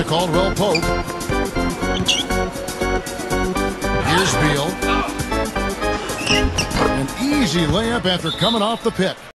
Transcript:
Caldwell Pope. Here's Beal. An easy layup after coming off the pit.